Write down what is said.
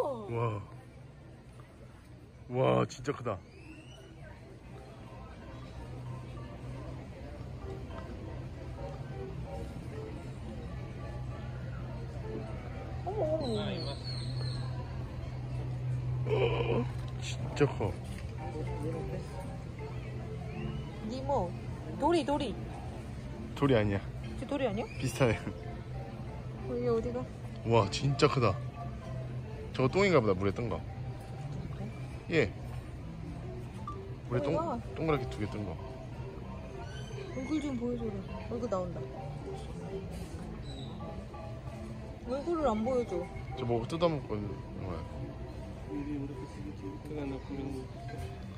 와. 와, 진짜 크다. 진짜 커. 니모. 도리. 돌이 아니야. 저 도리 아니야? 비슷하네. 여기 어디가? 와, 진짜 크다. 저거 똥인가 보다, 물에 뜬 거. 예. 물에 동그랗게 2개 뜬 거. 얼굴 좀 보여줘라. 얼굴 나온다. 얼굴을 안 보여줘. 저 뭐 뜯어먹고 있는 거야.